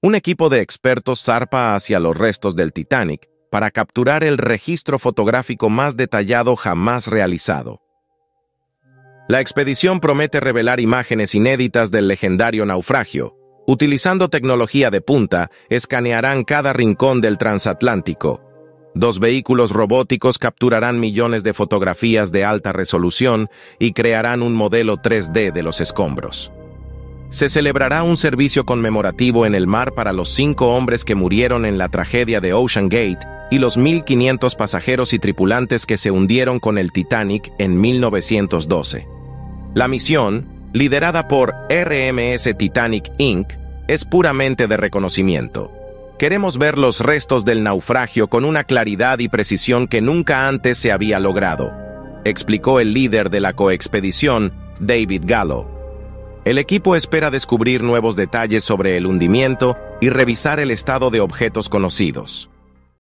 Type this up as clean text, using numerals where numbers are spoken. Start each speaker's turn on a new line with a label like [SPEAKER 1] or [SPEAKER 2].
[SPEAKER 1] Un equipo de expertos zarpa hacia los restos del Titanic para capturar el registro fotográfico más detallado jamás realizado. La expedición promete revelar imágenes inéditas del legendario naufragio. Utilizando tecnología de punta, escanearán cada rincón del transatlántico. 2 vehículos robóticos capturarán millones de fotografías de alta resolución y crearán un modelo 3D de los escombros. Se celebrará un servicio conmemorativo en el mar para los 5 hombres que murieron en la tragedia de Ocean Gate y los 1.500 pasajeros y tripulantes que se hundieron con el Titanic en 1912. La misión, liderada por RMS Titanic Inc., es puramente de reconocimiento. Queremos ver los restos del naufragio con una claridad y precisión que nunca antes se había logrado, explicó el líder de la coexpedición, David Gallo. El equipo espera descubrir nuevos detalles sobre el hundimiento y revisar el estado de objetos conocidos.